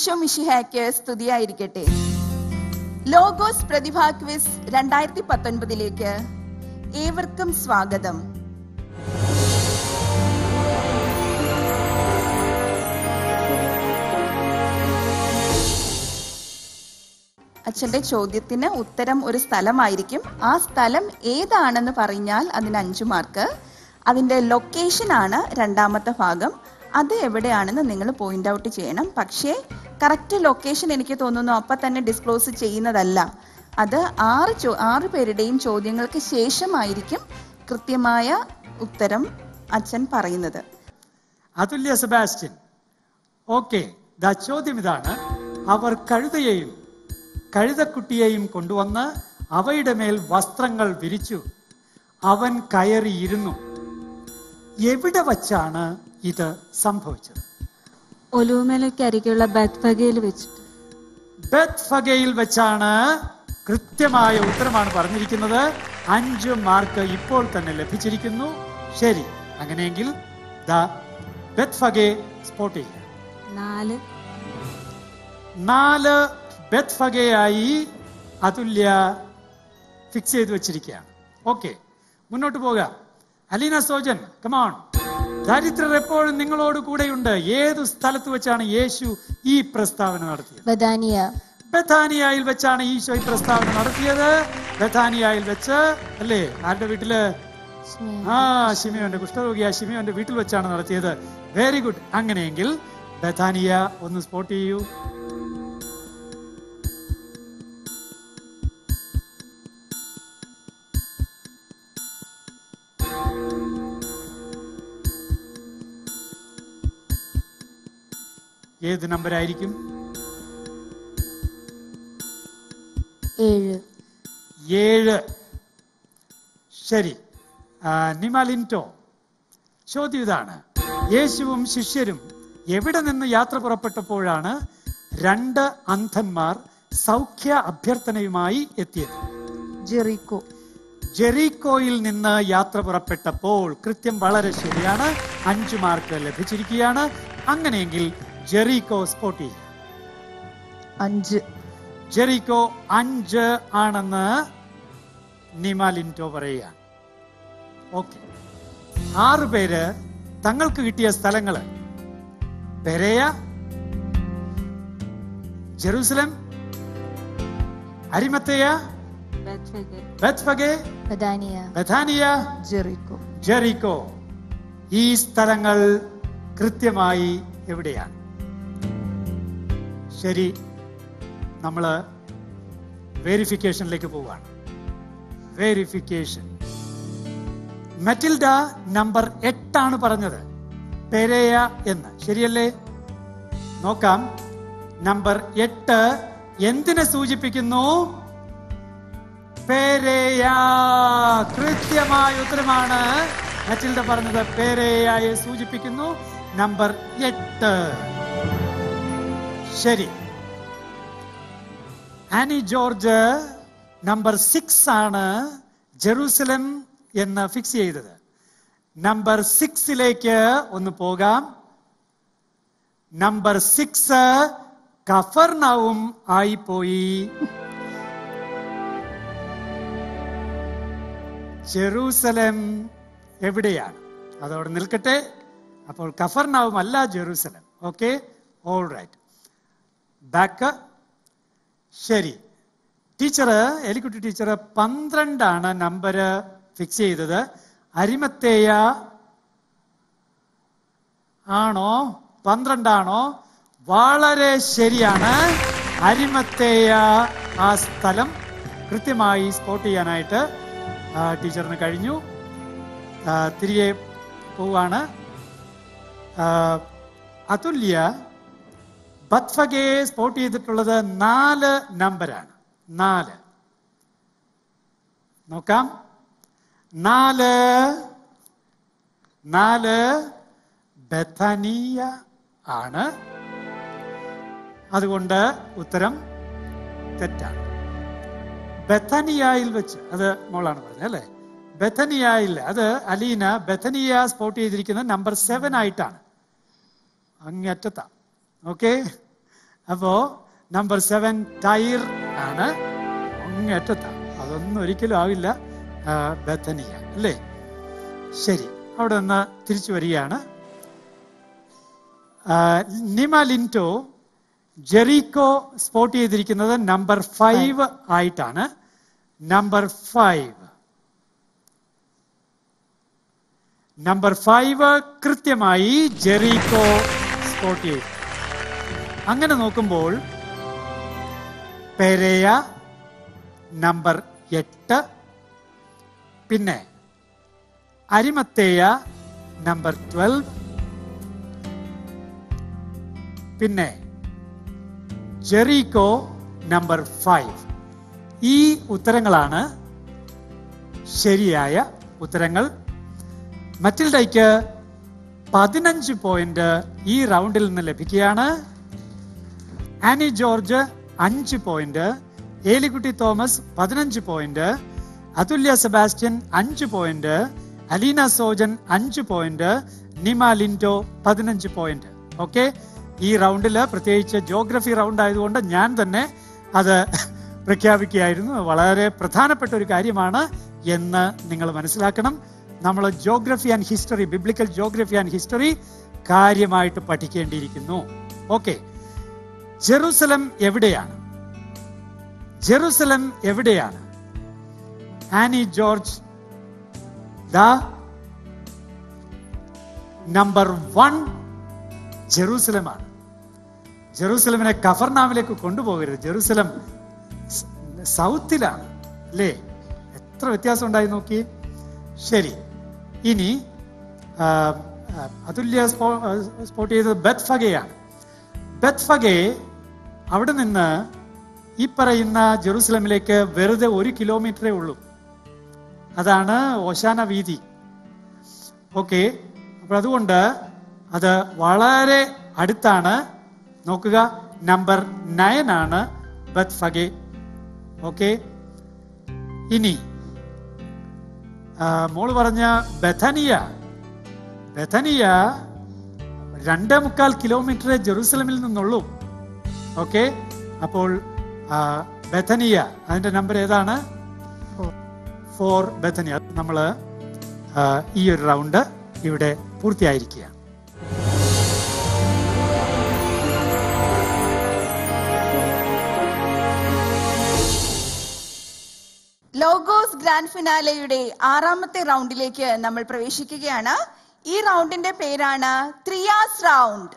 ഈശോ മിശിഹായ്ക്ക് സ്തുതിയായിരിക്കട്ടെ. ലോഗോസ് പ്രതിഭാ ക്വിസ് 2019 ഏവർക്കും സ്വാഗതം. അച്ഛന്റെ ചോദ്യത്തിന് ഉത്തരം ഒരു സ്ഥലമായിരിക്കും. ആ സ്ഥലം ഏതാണെന്ന് പറഞ്ഞാൽ അതിന് 5 മാർക്ക്. അതിന്റെ ലൊക്കേഷൻ ആണ് രണ്ടാമത്തെ ഭാഗം. അത് എവിടെയാണെന്ന് നിങ്ങൾ പോയിന്റ് ഔട്ട് ചെയ്യണം. പക്ഷേ കറക്റ്റ് ലൊക്കേഷൻ എനിക്ക് തോന്നുന്നു അപ്പം തന്നെ ഡിസ്ക്ലോസ് ചെയ്യുന്നതല്ല. അത് 6 പേരുടെയും ചോദ്യങ്ങൾക്ക് ശേഷമായിരിക്കും കൃത്യമായ ഉത്തരം അച്ഛൻ പറയുന്നത്. അതുല്യ സെബാസ്റ്റ്യൻ, ഓക്കെ, ചോദ്യം ഇതാണ്. അവർ കഴുതയെയും കഴുതക്കുട്ടിയെയും കൊണ്ടുവന്ന് അവയുടെ മേൽ വസ്ത്രങ്ങൾ വിരിച്ചു. അവൻ കയറിയിരുന്നു. എവിടെ വച്ചാണ് ഇത് സംഭവിച്ചത്? ഒലൂമലയ്ക്കരികെയുള്ള ബെത്ഫഗയിൽ വെച്ചിട്ട്. ബെത്ഫഗയിൽ വെച്ചാണ്. കൃത്യമായ ഉത്തരമാണ് പറഞ്ഞിരിക്കുന്നത്. 5 മാർക്ക് ഇപ്പോൾ തന്നെ ലഭിച്ചിരിക്കുന്നു. ശരി, അങ്ങനെയെങ്കിൽ ബെത്ഫഗെ സ്പോട്ട് ചെയ്യുക. 4 ബെത്ഫഗയായി അതുല്യ ഫിക്സ് ചെയ്ത് വെച്ചിരിക്കുകയാണ്. ഓക്കെ, മുന്നോട്ട് പോകാം. അലീന സോജൻ, കമോൺ. ദരിദ്രർ എപ്പോഴും നിങ്ങളോട് കൂടെയുണ്ട്. ഏതു സ്ഥലത്ത് വെച്ചാണ് യേശു ഈ പ്രസ്താവന നടത്തിയത്? ബഥാനിയായിൽ വെച്ചാണ് ഈശോ ഈ പ്രസ്താവന നടത്തിയത്. ബഥാനിയായിൽ വെച്ച് അല്ലേ? ആരുടെ വീട്ടില്? ശിമിയോന്റെ കുഷ്ഠരോഗിയായ ശിമിയോന്റെ വീട്ടിൽ വെച്ചാണ് നടത്തിയത്. Very good. അങ്ങനെയെങ്കിൽ ബഥാനിയ ഒന്ന് സ്പോട്ട് ചെയ്യൂ. ഏത് നമ്പർ ആയിരിക്കും? 7. ശരി. നിമാലിൻറ്റോ, ചോദ്യം ഇതാണ്. യേശുവും ശിഷ്യരും എവിടെ നിന്ന് യാത്ര പുറപ്പെട്ടപ്പോഴാണ് 2 അന്ധന്മാർ സൗഖ്യ അഭ്യർത്ഥനയുമായി എത്തിയത്? ജെറീക്കോയിൽ നിന്ന് യാത്ര പുറപ്പെട്ടപ്പോൾ. കൃത്യം, വളരെ ശരിയാണ്. 5 മാർക്ക് ലഭിച്ചിരിക്കുകയാണ്. അങ്ങനെയെങ്കിൽ ജെറീക്കോ സ്പോട്ട് ചെയ്യും. 5. ജെറീക്കോ 5 ആണെന്ന് നിമാലിൻറ്റോ പറയുകയാണ്. ഓക്കെ, 6 പേര് തങ്ങൾക്ക് കിട്ടിയ സ്ഥലങ്ങള്: പെരേയ, ജെറൂസലം, അരിമത്തയ, ബെത്ഫഗെ, ബഥാനിയ, ജെറീക്കോ. ഈ സ്ഥലങ്ങൾ കൃത്യമായി എവിടെയാണ്? ശരി, നമ്മള് വെരിഫിക്കേഷനിലേക്ക് പോവുകയാണ്. വെരിഫിക്കേഷൻ. മറ്റിൽഡ നമ്പർ 8 ആണ് പറഞ്ഞത്, പെരേയ എന്ന്. ശരിയല്ലേ? നോക്കാം. നമ്പർ 8 എന്തിനെ സൂചിപ്പിക്കുന്നു? പെരേയ. കൃത്യമായ ഉത്തരമാണ്. മറ്റിൽഡ പറഞ്ഞത് പെരേയയെ സൂചിപ്പിക്കുന്നു. നമ്പർ 8. ശരി. ആനി ജോർജ് നമ്പർ 6 ആണ് ജെറൂസലം എന്ന് ഫിക്സ് ചെയ്തത്. നമ്പർ 6ലേക്ക് ഒന്ന് പോകാം. നമ്പർ 6 കഫർനൗം ആയിപ്പോയി. ജെറൂസലം എവിടെയാണ്? അതോടെ നിൽക്കട്ടെ. അപ്പോൾ കഫർനൗം അല്ല, Jerusalem. Okay, all right. Back. ശരി. ടീച്ചർ, എലിക്കുട്ടി ടീച്ചർ 12 ആണ് നമ്പർ ഫിക്സ് ചെയ്തത്. അരിമത്തേയ ആണോ? 12 ആണോ? വളരെ ശരിയാണ്. അരിമത്തേയ ആ സ്ഥലം കൃത്യമായി സ്പോട്ട് ചെയ്യാനായിട്ട് ടീച്ചറിന് കഴിഞ്ഞു. തിരികെ പോവാണ്. അതുല്യ ബത്ഫഗയെ സ്പോട്ട് ചെയ്തിട്ടുള്ളത് 4 നമ്പറാണ്. 4 നോക്കാം. 4 ബഥാനിയ ആണ്. അതുകൊണ്ട് ഉത്തരം തെറ്റാണ്. ബഥാനിയയിൽ വെച്ച്, അത് മോളാണ് പറഞ്ഞത് അല്ലേ? ബഥനിയയിൽ, അത് അലീന ബഥനിയ സ്പോട്ട് ചെയ്തിരിക്കുന്നത് നമ്പർ 7 ആയിട്ടാണ്. അങ്ങറ്റത്താ. ഓക്കെ, അപ്പോ നമ്പർ 7 ടൈർ ആണ്, അങ്ങേറ്റത്താണ്. അതൊന്നും ഒരിക്കലും ആവില്ല ബെഥനിയ, അല്ലേ? ശരി, അവിടെ നിന്ന് തിരിച്ചു വരികയാണ്. നിമ ലിൻറ്റോ ജെറിക്കോ സ്പോട്ട് ചെയ്തിരിക്കുന്നത് നമ്പർ 5 ആയിട്ടാണ്. നമ്പർ 5 കൃത്യമായി ജെറിക്കോ സ്പോട്ട് ചെയ്തു. അങ്ങനെ നോക്കുമ്പോൾ പെരയ നമ്പർ 8, പിന്നെ അരിമത്തേയ നമ്പർ 12, പിന്നെ ജെറിക്കോ നമ്പർ 5. ഈ ഉത്തരങ്ങളാണ് ശരിയായ ഉത്തരങ്ങൾ. മറ്റിൽഡയ്ക്ക് 15 പോയിന്റ് ഈ റൗണ്ടിൽ നിന്ന് ലഭിക്കുകയാണ്. Annie George 5 point, Elikutty Thomas 15 point, Athulya Sebastian 5 point, Aleena Sojan 5 point, Nima Linto 15 point. Okay, ഈ റൗണ്ടിൽ പ്രത്യേകിച്ച് ജോഗ്രഫി റൗണ്ട് ആയതുകൊണ്ട് ഞാൻ തന്നെ അത് പ്രഖ്യാപിക്കുകയായിരുന്നു. വളരെ പ്രധാനപ്പെട്ട ഒരു കാര്യമാണ് എന്ന് നിങ്ങൾ മനസ്സിലാക്കണം. നമ്മൾ geography and history, biblical geography and history കാര്യമായിട്ട് പഠിക്കേണ്ടിയിരിക്കുന്നു. ഓക്കെ, ജെറുസലം എവിടെയാണ്? ജെറുസലം എവിടെയാണ്? ആനി ജോർജ് നമ്പർ 1 ജെറൂസലമാണ്. ജെറൂസലമിനെ കഫർനാമിലേക്ക് കൊണ്ടുപോകരുത്. ജെറൂസലം സൗത്തിലാണ്, അല്ലേ? എത്ര വ്യത്യാസം ഉണ്ടായി നോക്കി. ശരി, ഇനി അതുല്യ സ്പോട്ട് ചെയ്തത് ബെത്ഫഗയാണ്. ബെത്ഫഗെ അവിടെ നിന്ന് ഈ പറയുന്ന ജെറൂസലമിലേക്ക് വെറുതെ 1 കിലോമീറ്ററേ ഉള്ളൂ. അതാണ് ഓശാന വീതി. ഓക്കെ, അപ്പൊ അതുകൊണ്ട് അത് വളരെ അടുത്താണ്. നോക്കുക, നമ്പർ 9 ആണ് ബെത്ഫഗെ. ഓക്കെ, ഇനി മോള് പറഞ്ഞ ബെഥനിയ 2.25 കിലോമീറ്ററേ ജെറൂസലമിൽ നിന്നുള്ളൂ. ഓക്കെ, അപ്പോൾ ബെഥനിയ അതിന്റെ നമ്പർ ഏതാണ്? 4 ബെഥനിയ. നമ്മൾ ഈ ഒരു റൗണ്ട് ഇവിടെ പൂർത്തിയായിരിക്കുകയാണ്. ലോഗോസ് ഗ്രാൻഡ് ഫിനാലെയുടെ 6ാമത്തെ റൗണ്ടിലേക്ക് നമ്മൾ പ്രവേശിക്കുകയാണ്. ഈ റൗണ്ടിന്റെ പേരാണ് ത്രിയാസ് റൗണ്ട്.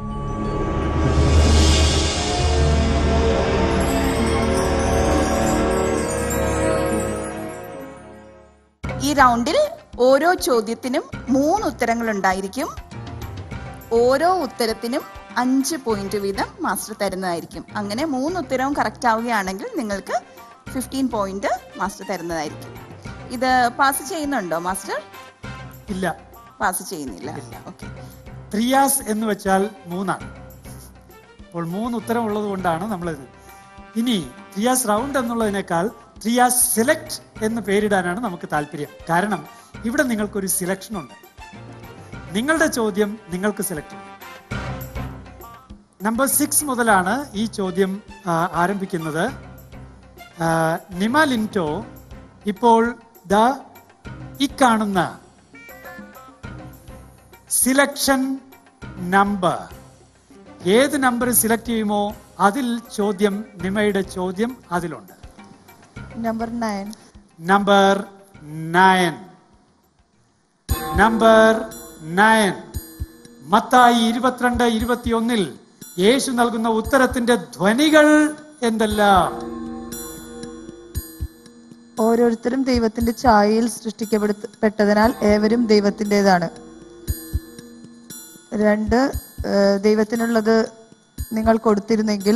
ഈ റൗണ്ടിൽ ഓരോ ചോദ്യത്തിനും 3 ഉത്തരങ്ങൾ ഉണ്ടായിരിക്കും. ഓരോ ഉത്തരത്തിനും 5 പോയിന്റ് വീതം മാസ്റ്റർ തരുന്നതായിരിക്കും. അങ്ങനെ 3 ഉത്തരവും കറക്റ്റ് ആവുകയാണെങ്കിൽ നിങ്ങൾക്ക് 15 പോയിന്റ് മാസ്റ്റർ തരുന്നതായിരിക്കും. ഇത് പാസ് ചെയ്യുന്നുണ്ടോ മാസ്റ്റർ? ഇല്ല, പാസ് ചെയ്യുന്നില്ല. ഓക്കെ, ത്രിയാസ് എന്ന് വെച്ചാൽ 3 ആണ്. അപ്പോൾ 3 ഉത്തരം ഉള്ളത് കൊണ്ടാണ് നമ്മൾ ഇനി ത്രിയാസ് റൗണ്ട് എന്നുള്ളതിനേക്കാൾ ത്രിയാസ് സെലക്ട് എന്ന് പേരിടാനാണ് നമുക്ക് താല്പര്യം. കാരണം ഇവിടെ നിങ്ങൾക്കൊരു സിലക്ഷൻ ഉണ്ട്. നിങ്ങളുടെ ചോദ്യം നിങ്ങൾക്ക് സെലക്ട് ചെയ്യും. നമ്പർ 6 മുതലാണ് ഈ ചോദ്യം ആരംഭിക്കുന്നത്. നിമ ലിൻറ്റോ ഇപ്പോൾ ഈ കാണുന്ന സിലക്ഷൻ നമ്പർ, ഏത് നമ്പർ സിലക്ട് ചെയ്യുമോ അതിൽ ചോദ്യം, നിമയുടെ ചോദ്യം അതിലുണ്ട്. നമ്പർ 9. നമ്പർ 9. നമ്പർ 9. മത്തായി 22:21 യേശു നൽകുന്ന ഉത്തരത്തിന്റെ ധ്വനികൾ എന്തെല്ലാം? ഓരോരുത്തരും ദൈവത്തിന്റെ ഛായയിൽ സൃഷ്ടിക്കപ്പെട്ടതിനാൽ ഏവരും ദൈവത്തിൻ്റെതാണ്. 2, ദൈവത്തിനുള്ളത് നിങ്ങൾ കൊടുത്തിരുന്നെങ്കിൽ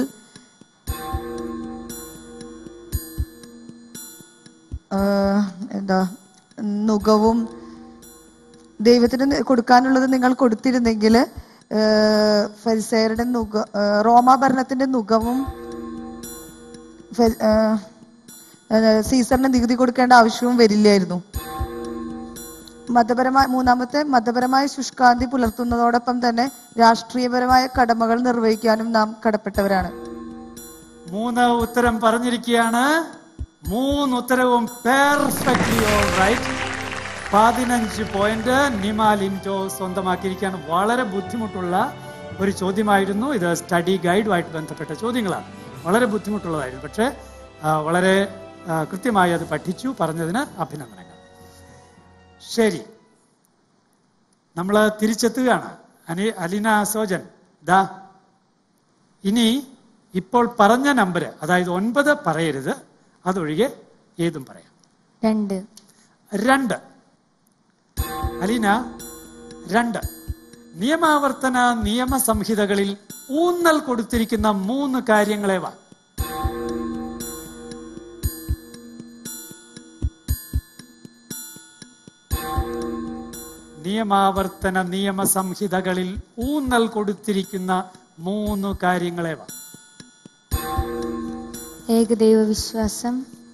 നുകവും, ദൈവത്തിന് കൊടുക്കാനുള്ളത് നിങ്ങൾ കൊടുത്തിരുന്നെങ്കിൽ ഫരിസേയരുടെ റോമാഭരണത്തിന്റെ നുകവും സീസറിന് നികുതി കൊടുക്കേണ്ട ആവശ്യവും വരില്ലായിരുന്നു. മൂന്നാമത്തെ മതപരമായ ശുഷ്കാന്തി പുലർത്തുന്നതോടൊപ്പം തന്നെ രാഷ്ട്രീയപരമായ കടമകൾ നിർവഹിക്കാനും നാം കടപ്പെട്ടവരാണ്. 3 ഉത്തരം പറഞ്ഞിരിക്കുകയാണ്. 3 ഉത്തരവും perfectly all right. 15 point Nima Linto സ്വന്തമാക്കിയിരിക്കുകയാണ്. വളരെ ബുദ്ധിമുട്ടുള്ള ഒരു ചോദ്യമായിരുന്നു ഇത്. സ്റ്റഡി ഗൈഡുമായിട്ട് ബന്ധപ്പെട്ട ചോദ്യങ്ങളാണ്. വളരെ ബുദ്ധിമുട്ടുള്ളതായിരുന്നു. പക്ഷേ വളരെ കൃത്യമായി അത് പഠിച്ചു. പറഞ്ഞതിന് അഭിനന്ദനങ്ങൾ. ശരി, നമ്മൾ തിരിച്ചെത്തുകയാണ്. അലീന സോജൻ, ദാ ഇനി ഇപ്പോൾ പറഞ്ഞ നമ്പർ, അതായത് 9 പറയരുത്, അതൊഴികെ ഏതും പറയാം. 2. അലീന 2. നിയമാവർത്തന നിയമസംഹിതകളിൽ ഊന്നൽ കൊടുത്തിരിക്കുന്ന 3 കാര്യങ്ങളേവ? നിയമാവർത്തന നിയമസംഹിതകളിൽ ഊന്നൽ കൊടുത്തിരിക്കുന്ന 3 കാര്യങ്ങളേവ? ഏകദൈവ വിശ്വാസം,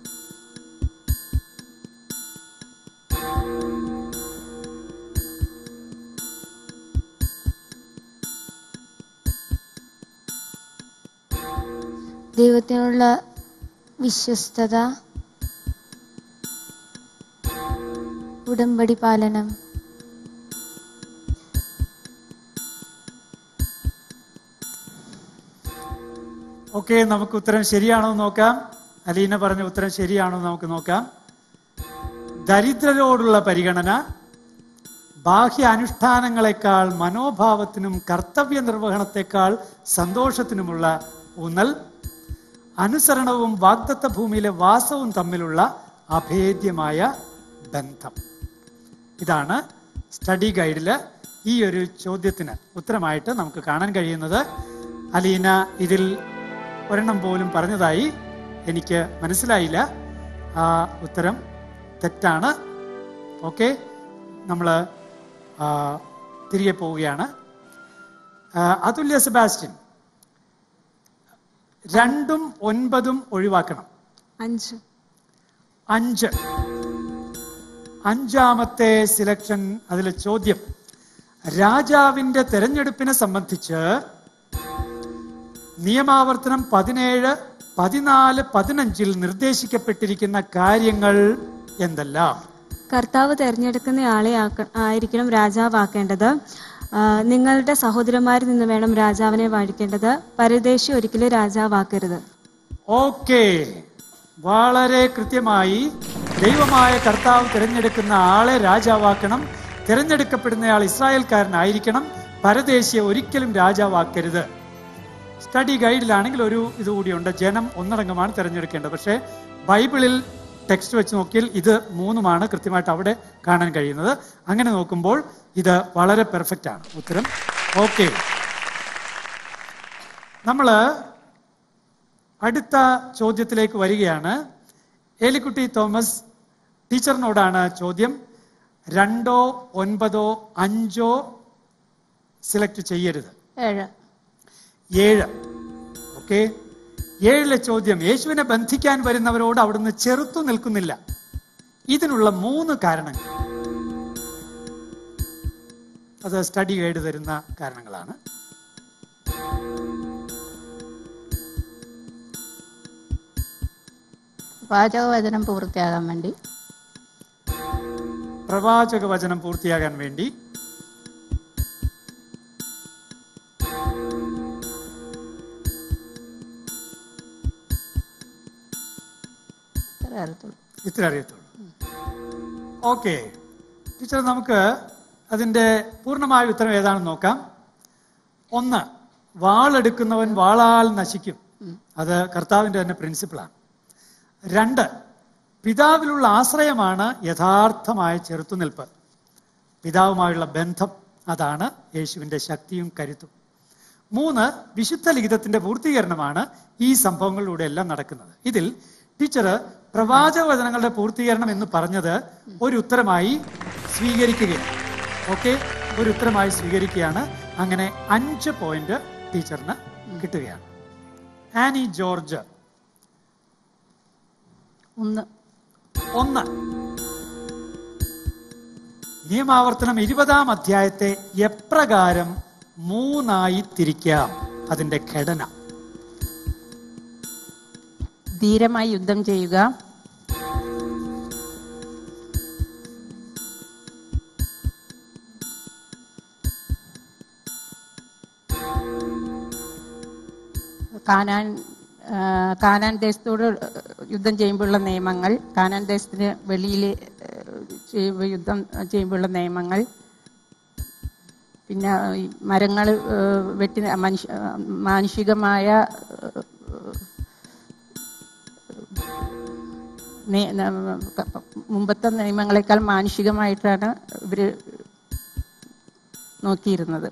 ദൈവത്തിനുള്ള വിശ്വസ്തത, ഉടമ്പടി പാലനം. ഓക്കെ, നമുക്ക് ഉത്തരം ശരിയാണോ നോക്കാം. അലീന പറഞ്ഞ ഉത്തരം ശരിയാണോ നമുക്ക് നോക്കാം. ദരിദ്രരോടുള്ള പരിഗണന, ബാഹ്യ അനുഷ്ഠാനങ്ങളെക്കാൾ മനോഭാവത്തിനും കർത്തവ്യ നിർവഹണത്തെക്കാൾ സന്തോഷത്തിനുമുള്ള ഊന്നൽ, അനുസരണവും വാഗ്ദത്ത ഭൂമിയിലെ വാസവും തമ്മിലുള്ള അഭേദ്യമായ ബന്ധം. ഇതാണ് സ്റ്റഡി ഗൈഡില് ഈ ഒരു ചോദ്യത്തിന് ഉത്തരമായിട്ട് നമുക്ക് കാണാൻ കഴിയുന്നത്. അലീന ഇതിൽ ഒരെണ്ണം പോലും പറഞ്ഞതായി എനിക്ക് മനസ്സിലായില്ല. ആ ഉത്തരം തെറ്റാണ്. ഓക്കെ, നമ്മൾ തിരികെ പോവുകയാണ്. അതുല്യ സെബാസ്റ്റ്യൻ, 2ഉം 9ഉം ഒഴിവാക്കണം. 5. അഞ്ചാമത്തെ സിലക്ഷൻ, അതിലെ ചോദ്യം, രാജാവിന്റെ തെരഞ്ഞെടുപ്പിനെ സംബന്ധിച്ച് നിയമാവർത്തനം 17, 14, 15 നിർദ്ദേശിക്കപ്പെട്ടിരിക്കുന്ന കാര്യങ്ങൾ എന്തെല്ലാം? കർത്താവ് തെരഞ്ഞെടുക്കുന്ന ആളെ ആയിരിക്കണം രാജാവാക്കേണ്ടത്. നിങ്ങളുടെ സഹോദരന്മാരിൽ നിന്ന് വേണം രാജാവിനെ വാഴിക്കേണ്ടത്. പരദേശി ഒരിക്കലും രാജാവാക്കരുത്. ഓക്കെ, വളരെ കൃത്യമായി ദൈവമായ കർത്താവ് തിരഞ്ഞെടുക്കുന്ന ആളെ രാജാവാക്കണം. തിരഞ്ഞെടുക്കപ്പെടുന്നയാൾ ഇസ്രായേൽക്കാരനായിരിക്കണം. പരദേശിയെ ഒരിക്കലും രാജാവാക്കരുത്. സ്റ്റഡി ഗൈഡിലാണെങ്കിൽ ഒരു ഇതുകൂടിയുണ്ട്, ജനം ഒന്നടങ്കമാണ് തിരഞ്ഞെടുക്കേണ്ടത്. പക്ഷേ ബൈബിളിൽ ടെക്സ്റ്റ് വെച്ച് നോക്കിയാൽ ഇത് 3ഉമാണ് കൃത്യമായിട്ട് അവിടെ കാണാൻ കഴിയുന്നത്. അങ്ങനെ നോക്കുമ്പോൾ ഇത് വളരെ പെർഫെക്റ്റ് ആണ് ഉത്തരം. ഓക്കെ, നമ്മൾ അടുത്ത ചോദ്യത്തിലേക്ക് വരികയാണ്. ഏലിക്കുട്ടി തോമസ്, ടീച്ചറിനോടാണ് ചോദ്യം. 2, 9, 5 സിലക്ട് ചെയ്യരുത്. 7. ഓക്കെ, 7ലെ ചോദ്യം, യേശുവിനെ ബന്ധിക്കാൻ വരുന്നവരോട് അവിടുന്ന് ചെറുത്തു നിൽക്കുന്നില്ല. ഇതിനുള്ള 3 കാരണങ്ങൾ. അത് സ്റ്റഡി ഗൈഡ് തരുന്ന കാരണങ്ങളാണ്. പ്രവാചകവചനം പൂർത്തിയാകാൻ വേണ്ടി. പ്രവാചക വചനം പൂർത്തിയാകാൻ വേണ്ടി. ഇത്ര അറിയത്തുള്ളൂ. ഓക്കെ ടീച്ചർ, നമുക്ക് അതിന്റെ പൂർണ്ണമായ ഉത്തരം ഏതാണെന്ന് നോക്കാം. 1, വാളെടുക്കുന്നവൻ വാളാൽ നശിക്കും. അത് കർത്താവിന്റെ തന്നെ പ്രിൻസിപ്പിളാണ്. 2, പിതാവിലുള്ള ആശ്രയമാണ് യഥാർത്ഥമായ ചെറുത്തുനിൽപ്പ്. പിതാവുമായുള്ള ബന്ധം, അതാണ് യേശുവിന്റെ ശക്തിയും കരുത്തും. 3, വിശുദ്ധ ലിഖിതത്തിന്റെ പൂർത്തീകരണമാണ് ഈ സംഭവങ്ങളിലൂടെ എല്ലാം നടക്കുന്നത്. ഇതിൽ ടീച്ചർ പ്രവാചക വചനങ്ങളുടെ പൂർത്തീകരണം എന്ന് പറഞ്ഞത് ഒരു ഉത്തരമായി സ്വീകരിക്കുകയാണ്. ഓക്കെ, ഒരു ഉത്തരമായി സ്വീകരിക്കുകയാണ്. അങ്ങനെ 5 പോയിന്റ് ടീച്ചറിന് കിട്ടുകയാണ്. ആനി ജോർജ്, 1. നിയമാവർത്തനം 20-ാം അധ്യായത്തെ എപ്രകാരം 3 തിരിക്കാം? അതിന്റെ ഘടന. ധീരമായി യുദ്ധം ചെയ്യുക, കാനാൻ ദേശത്തോട് യുദ്ധം ചെയ്യുമ്പോഴുള്ള നിയമങ്ങൾ, കാനാൻ ദേശത്തിന് വെളിയിൽ യുദ്ധം ചെയ്യുമ്പോഴുള്ള നിയമങ്ങൾ, പിന്നെ മരങ്ങൾ വെട്ടി മാനുഷികമായ മുമ്പത്തെ നിയമങ്ങളെക്കാൾ മാനുഷികമായിട്ടാണ് ഇവര് നോക്കിയിരുന്നത്.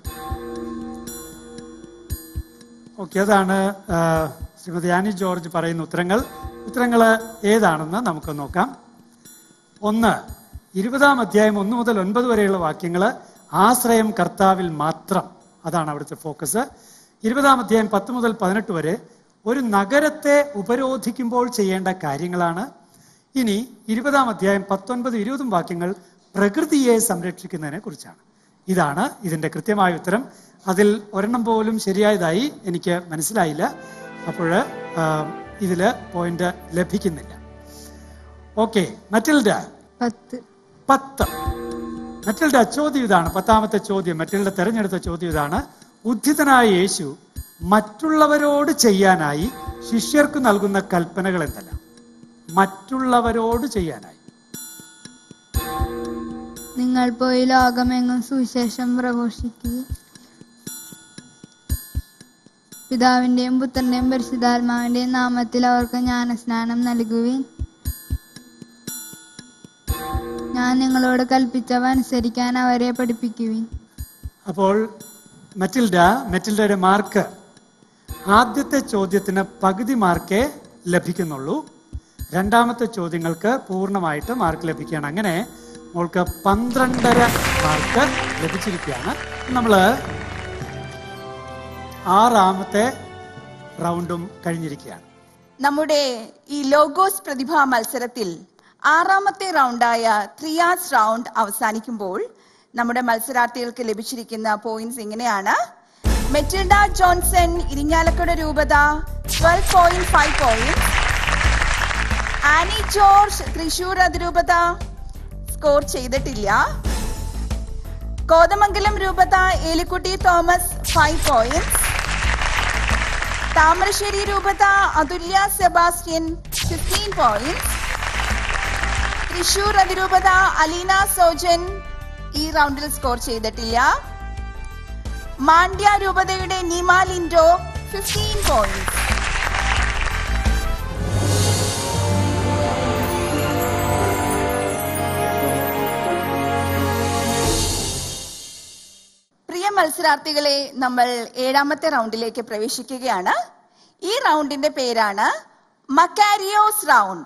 ഓക്കെ, അതാണ് ശ്രീമതി ആനി ജോർജ് പറയുന്ന ഉത്തരങ്ങൾ ഏതാണെന്ന് നമുക്ക് നോക്കാം. 1, 20-ാം അധ്യായം 1 മുതൽ 9 വരെയുള്ള വാക്യങ്ങൾ ആശ്രയം കർത്താവിൽ മാത്രം, അതാണ് അവിടുത്തെ ഫോക്കസ്. 20-ാം അധ്യായം 10 മുതൽ 18 വരെ ഒരു നഗരത്തെ ഉപരോധിക്കുമ്പോൾ ചെയ്യേണ്ട കാര്യങ്ങളാണ്. ഇനി 20-ാം അധ്യായം 19, 20 വാക്യങ്ങൾ പ്രകൃതിയെ സംരക്ഷിക്കുന്നതിനെ കുറിച്ചാണ്. ഇതാണ് ഇതിന്റെ കൃത്യമായ ഉത്തരം. അതിൽ ഒരെണ്ണം പോലും ശരിയായതായി എനിക്ക് മനസ്സിലായില്ല. അപ്പോൾ ഇതില് പോയിന്റ് ലഭിക്കുന്നില്ല. ഓക്കെ, മറ്റിൽഡ 10. മറ്റിൽഡ ചോദ്യം ഇതാണ്, 10-ാമത്തെ ചോദ്യം. മറ്റിൽഡ തെരഞ്ഞെടുത്ത ചോദ്യം ഇതാണ്: ഉദ്ധിതനായ യേശു മറ്റുള്ളവരോട് ചെയ്യാനായി ശിഷ്യർക്ക് നൽകുന്ന കൽപ്പനകൾ എന്തെല്ലാം? മറ്റുള്ളവരോട് ചെയ്യാനായി. നിങ്ങൾ പോയി ലോകമെങ്ങും സുവിശേഷം പ്രഘോഷിക്കുക, പിതാവിന്റെയും പുത്രന്റെയും പരിശുദ്ധാത്മാവിന്റെയും നാമത്തിൽ അവർക്ക് ജ്ഞാനസ്നാനം നൽകുവിൻ. ഞാൻ നിങ്ങളോട് കൽപ്പിച്ചവ അനുസരിക്കാൻ അവരെ പഠിപ്പിക്കുവിൻ. അപ്പോൾ മെറ്റിൽഡയുടെ മാർക്ക് ആദ്യത്തെ ചോദ്യത്തിന് പകുതി മാർക്കേ ലഭിക്കുന്നുള്ളൂ. 2-ാമത്തെ ചോദ്യങ്ങൾക്ക് പൂർണ്ണമായിട്ട് മാർക്ക് ലഭിക്കുകയാണ്. അങ്ങനെ മോൾക്ക് 12.5 മാർക്ക് ലഭിച്ചിരിക്കുകയാണ്. നമ്മൾ 6-ാമത്തെ റൗണ്ടും കഴിഞ്ഞിരിക്കുകയാണ്. നമ്മുടെ ഈ ലോഗോസ് പ്രതിഭാ മത്സരത്തിൽ 6-ാമത്തെ റൗണ്ടായ ത്രിയാസ് റൗണ്ട് അവസാനിക്കുമ്പോൾ നമ്മുടെ മത്സരാർത്ഥികൾക്ക് ലഭിച്ചിരിക്കുന്ന പോയിന്റ്സ് ഇങ്ങനെയാണ്. മെറ്റിൽഡ ജോൺസൺ ഇരിങ്ങാലക്കുട രൂപത 12.5 പോയിന്റ്സ്. ആനി ജോർജ് തൃശൂർ അതിരൂപത സ്കോർ ചെയ്തിട്ടില്ല. കോതമംഗലം രൂപത ഏലിക്കുട്ടി തോമസ് 5 പോയിന്റ്സ്. താമരശ്ശേരി രൂപത അതുല്യ സെബാസ്റ്റ്യൻ 15 പോയിന്റ്സ്. തൃശൂർ അതിരൂപത അലീന സോജൻ ഈ റൗണ്ടിൽ സ്കോർ ചെയ്തിട്ടില്ല. മാണ്ഡ്യ രൂപതയുടെ നീമ ലിൻഡോ 15 പോയിന്റ്സ്. പ്രിയ മത്സരാർത്ഥികളെ, നമ്മൾ 7-ാമത്തെ റൗണ്ടിലേക്ക് പ്രവേശിക്കുകയാണ്. ഈ റൗണ്ടിന്റെ പേരാണ് മക്കാരിയോസ് റൗണ്ട്.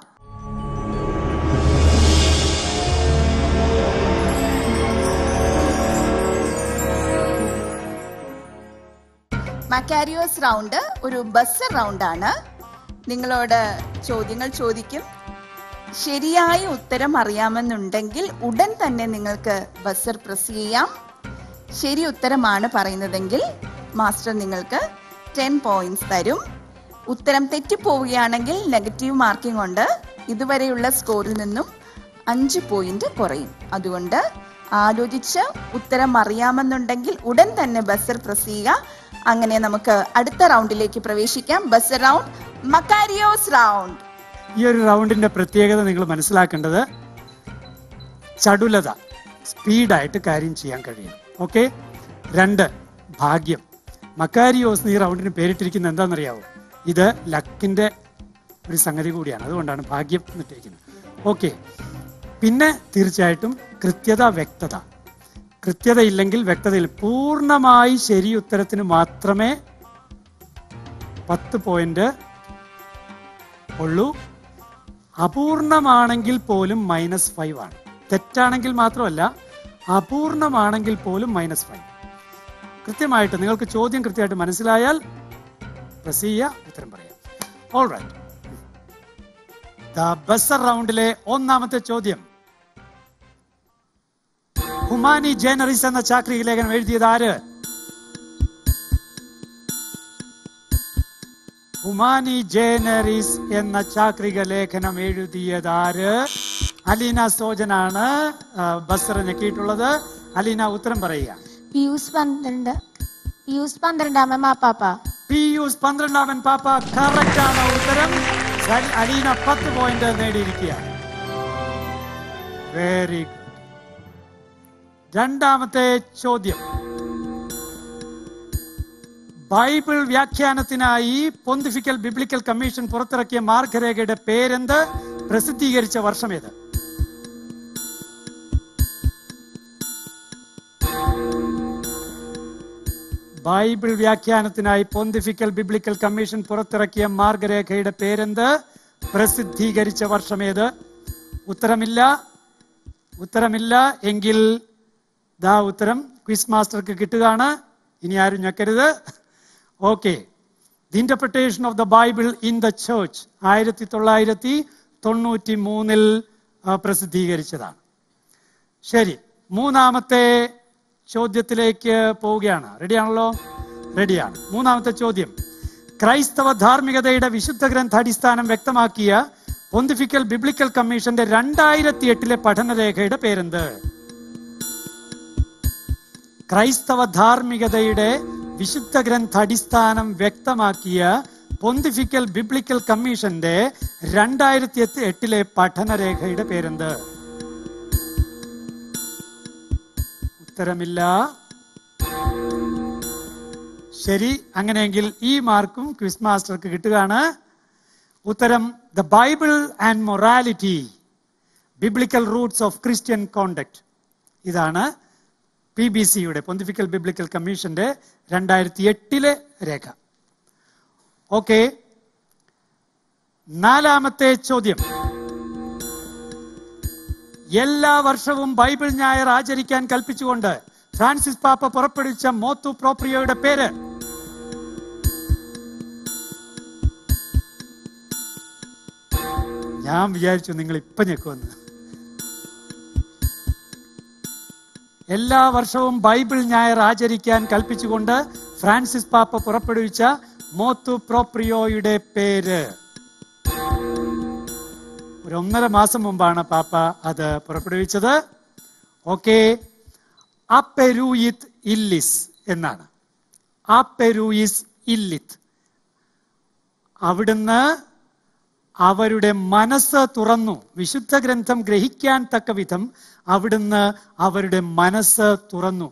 മക്കാരിയോസ് റൗണ്ട് ഒരു ബസർ റൗണ്ടാണ്. നിങ്ങളോട് ചോദ്യങ്ങൾ ചോദിക്കും. ശരിയായ ഉത്തരം അറിയാമെന്നുണ്ടെങ്കിൽ ഉടൻ തന്നെ നിങ്ങൾക്ക് ബസർ പ്രസ് ചെയ്യാം. ശരി ഉത്തരമാണ് പറയുന്നതെങ്കിൽ മാസ്റ്റർ നിങ്ങൾക്ക് 10 പോയിന്റ്സ് തരും. ഉത്തരം തെറ്റിപ്പോവുകയാണെങ്കിൽ നെഗറ്റീവ് മാർക്കിംഗ് കൊണ്ട് ഇതുവരെയുള്ള സ്കോറിൽ നിന്നും 5 പോയിന്റ് കുറയും. അതുകൊണ്ട് ആലോചിച്ച് ഉത്തരം അറിയാമെന്നുണ്ടെങ്കിൽ ഉടൻ തന്നെ ബസർ പ്രസ് ചെയ്യുക. അങ്ങനെ നമുക്ക് അടുത്ത റൗണ്ടിലേക്ക് പ്രവേശിക്കാം. ബസർ റൗണ്ട്, മക്കാരിയോസ് റൗണ്ട്. ഈ ഒരു റൗണ്ടിന്റെ പ്രത്യേകത നിങ്ങൾ മനസ്സിലാക്കേണ്ടത് ചടുലത, സ്പീഡായിട്ട് കാര്യം ചെയ്യാൻ കഴിയും. ഓക്കെ. 2, ഭാഗ്യം. മക്കാരിയോസ് ഈ റൗണ്ടിന് പേരിട്ടിരിക്കുന്നത് എന്താണെന്നറിയാവോ? ഇത് ലക്കിന്റെ ഒരു സംഗതി കൂടിയാണ്. അതുകൊണ്ടാണ് ഭാഗ്യം എന്നിട്ടിരിക്കുന്നത്. ഓക്കെ. പിന്നെ തീർച്ചയായിട്ടും കൃത്യത, വ്യക്തത. കൃത്യതയില്ലെങ്കിൽ വ്യക്തതയിൽ പൂർണ്ണമായി ശരി ഉത്തരത്തിന് മാത്രമേ 10 പോയിന്റ് ഉള്ളൂ. അപൂർണമാണെങ്കിൽ പോലും -5 ആണ്. തെറ്റാണെങ്കിൽ മാത്രമല്ല, അപൂർണമാണെങ്കിൽ പോലും -5. കൃത്യമായിട്ട് നിങ്ങൾക്ക് ചോദ്യം കൃത്യമായിട്ട് മനസ്സിലായാൽ പ്രസ് ചെയ്യുക, ഉത്തരം പറയാം. All right. ദ ബസർ റൗണ്ടിലെ 1-ാമത്തെ ചോദ്യം. ഹുമാനി ജേനറിസ് എന്ന ചാക്രിക ലേഖനം എഴുതിയത് ആര്? ഹുമാനി ജേനറിസ് എന്ന ചാക്രിക ലേഖനം എഴുതിയത് ആര്? അലീന സോജനാണ് ബസർ ഞെക്കിയിട്ടുള്ളത്. അലീന ഉത്തരം പറയുക. പിയൂസ് 12 മാപ്പാപ്പ. പിയൂസ് 12 പാപ്പ കറക്റ്റ് ആണ് ഉത്തരം. അലീന 10 പോയിന്റ് നേടിയിരിക്കുക. Very good. രണ്ടാമത്തെ ചോദ്യം. ബൈബിൾ വ്യാഖ്യാനത്തിനായി പൊന്തിഫിക്കൽ ബിബ്ലിക്കൽ കമ്മീഷൻ പുറത്തിറക്കിയ മാർഗരേഖയുടെ പേരെന്ത്? പ്രസിദ്ധീകരിച്ച വർഷമേത്? ബൈബിൾ വ്യാഖ്യാനത്തിനായി പൊന്തിഫിക്കൽ ബിബ്ലിക്കൽ കമ്മീഷൻ പുറത്തിറക്കിയ മാർഗരേഖയുടെ പേരെന്ത്? പ്രസിദ്ധീകരിച്ച വർഷമേത്? ഉത്തരമില്ല എങ്കിൽ ദാ ഉത്തരം ക്വിസ് മാസ്റ്റർക്ക് കിട്ടുകയാണ്. ഇനി ആരും ഞെക്കരുത്. Okay. The interpretation of the Bible in the church 1993 പ്രസിദ്ധീകരിച്ചതാണ്. ശരി, മൂന്നാമത്തെ ചോദ്യത്തിലേക്ക് പോവുകയാണ്. റെഡിയാണല്ലോ? റെഡിയാണ്. മൂന്നാമത്തെ ചോദ്യം. ക്രൈസ്തവ ധാർമ്മികതയുടെ വിശുദ്ധ ഗ്രന്ഥ അടിസ്ഥാനം വ്യക്തമാക്കിയ പൊന്തിഫിക്കൽ ബിബ്ലിക്കൽ കമ്മീഷന്റെ 2008 പഠനരേഖയുടെ പേരെന്ത്? ക്രൈസ്തവ ധാർമ്മികതയുടെ വിശുദ്ധ ഗ്രന്ഥ അടിസ്ഥാനം വ്യക്തമാക്കിയ പൊന്തിഫിക്കൽ ബിബ്ലിക്കൽ കമ്മീഷന്റെ 2008 പഠനരേഖയുടെ പേരെന്ത്? ഉത്തരമില്ല. ശരി, അങ്ങനെയെങ്കിൽ ഈ മാർക്കും ക്വിസ് മാസ്റ്റർക്ക് കിട്ടുകയാണ്. ഉത്തരം the Bible and morality, biblical roots of Christian conduct. ഇതാണ് PBCയുടെ പൊന്തിഫിക്കൽ ബിബ്ലിക്കൽ കമ്മീഷന്റെ 2008 രേഖ. ഓക്കെ. നാലാമത്തെ ചോദ്യം. എല്ലാ വർഷവും ബൈബിൾ ഞായർ ആചരിക്കാൻ കൽപ്പിച്ചുകൊണ്ട് ഫ്രാൻസിസ് പാപ്പ പുറപ്പെടുവിച്ച മോത്തു പ്രോപ്രിയോയുടെ പേര്? ഞാൻ വിചാരിച്ചു നിങ്ങൾ ഇപ്പൊ ഞെക്കുമെന്ന്. എല്ലാ വർഷവും ബൈബിൾ ഞായർ ആചരിക്കാൻ കൽപ്പിച്ചുകൊണ്ട് ഫ്രാൻസിസ് പാപ്പ പുറപ്പെടുവിച്ച മോത്തു പ്രോപ്രിയോയുടെ പേര്? ഒരു 1.5 മാസം മുമ്പാണ് പാപ്പ അത് പുറപ്പെടുവിച്ചത്. ഓക്കെ. അപ്പെരൂയിത് ഇല്ലിസ് എന്നാണ്. അപ്പെരൂയിസ് ഇല്ലിത്ത്. അവിടുന്ന് അവരുടെ മനസ്സ് തുറന്നു. വിശുദ്ധ ഗ്രന്ഥം ഗ്രഹിക്കാൻ തക്ക വിധം അവിടുന്ന് അവരുടെ മനസ്സ് തുറന്നു.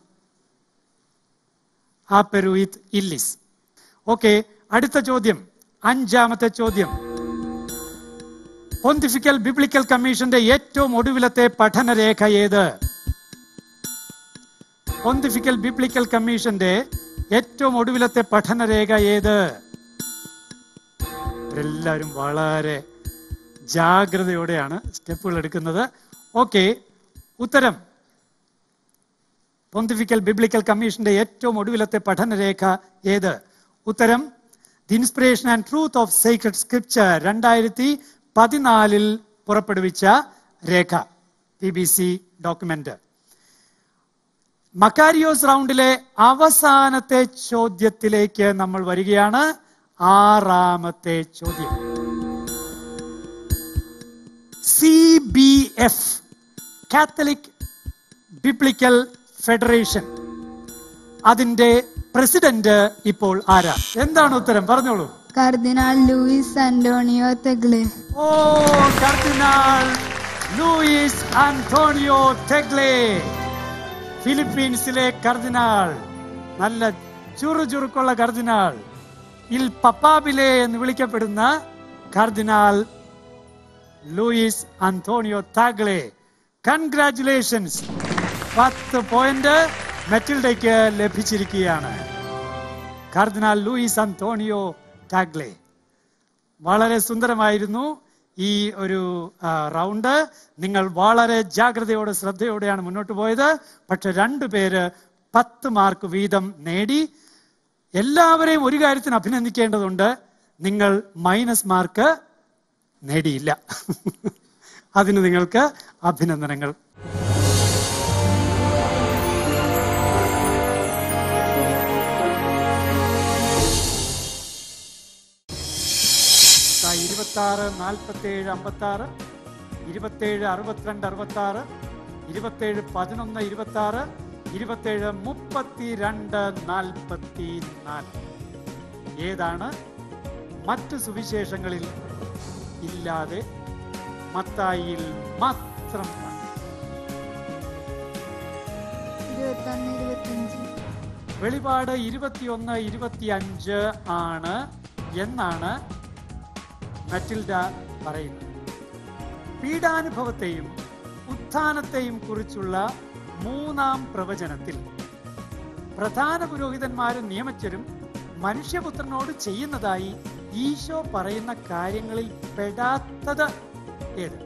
അപ്പെരൂയിത് ഇല്ലിസ്. ഓക്കെ. അടുത്ത ചോദ്യം, അഞ്ചാമത്തെ ചോദ്യം. പൊന്തിഫിക്കൽ ബിബ്ലിക്കൽ കമ്മീഷന്റെ ഏറ്റവും ഒടുവിലത്തെ പഠനരേഖ ഏത്? പൊന്തിഫിക്കൽ ബിബ്ലിക്കൽ കമ്മീഷന്റെ ഏറ്റവും ഒടുവിലത്തെ പഠനരേഖ ഏത്? എല്ലാവരും വളരെ ജാഗ്രതയോടെയാണ് സ്റ്റെപ്പുകൾ എടുക്കുന്നത്. ഓക്കെ. ഉത്തരം പൊന്തിഫിക്കൽ ബിബ്ലിക്കൽ കമ്മീഷന്റെ ഏറ്റവും ഒടുവിലത്തെ പഠനരേഖ ഏത്? ഉത്തരം the inspiration and truth of secret scripture 2014 പുറപ്പെടുവിച്ച രേഖ, PBC ഡോക്യുമെന്റ്. മക്കാരിയോസ് റൗണ്ടിലെ അവസാനത്തെ ചോദ്യത്തിലേക്ക് നമ്മൾ വരികയാണ്. ആറാമത്തെ ചോദ്യം. CBF കാത്തലിക് ബിബ്ലിക്കൽ ഫെഡറേഷൻ, അതിന്റെ പ്രസിഡന്റ് ഇപ്പോൾ ആരാ? എന്താണ് ഉത്തരം? പറഞ്ഞോളൂ. കർദിനാൾ ലൂയിസ് അന്റോണിയോ തെഗ്ലെ. ഓ, കർദിനാൾ ലൂയിസ് അന്റോണിയോ തെഗ്ലെ, ഫിലിപ്പീൻസിലെ കർദിനാൾ. നല്ല ചുറുചുറുക്കുള്ള കർദിനാൾ. ഇൽ പപ്പാബിലെ എന്ന് വിളിക്കപ്പെടുന്ന കർദിനാൾ Luis Antonio Tagle. Congratulations. 10 point മെറ്റിൽഡയ്ക്ക് ലഭിച്ചിരിക്കുകയാണ്. കർദിനാൾ ലൂയിസ് അന്റോണിയോ താഗ്ലെ. വളരെ സുന്ദരമായിരുന്നു ഈ ഒരു റൗണ്ട്. നിങ്ങൾ വളരെ ജാഗ്രതയോടെ ശ്രദ്ധയോടെയാണ് മുന്നോട്ട് പോയത്. പക്ഷെ 2 പേര് 10 മാർക്ക് വീതം നേടി. എല്ലാവരെയും ഒരു കാര്യത്തിന് അഭിനന്ദിക്കേണ്ടതുണ്ട്. നിങ്ങൾ മൈനസ് മാർക്ക് നേടിയില്ല. അതിന് നിങ്ങൾക്ക് അഭിനന്ദനങ്ങൾ. 46, 47, 56, 27, 62, 66, 27, 11, 26, 27, 32, 44. ഏതാണ് മറ്റു സുവിശേഷങ്ങളിൽ ഇല്ലാതെ മത്തായിയിൽ മാത്രം? 21, 25. വെളിപാട് 21, 25 ആണ് എന്നാണ് മറ്റിൽഡ പറയുന്നത്. പീഡാനുഭവത്തെയും ഉത്ഥാനത്തെയും കുറിച്ചുള്ള 3-ാം പ്രവചനത്തിൽ പ്രധാന പുരോഹിതന്മാരും നിയമജ്ഞരും മനുഷ്യപുത്രനോട് ചെയ്യുന്നതായി ഈശോ പറയുന്ന കാര്യങ്ങളിൽ പെടാത്തത് ഏത്?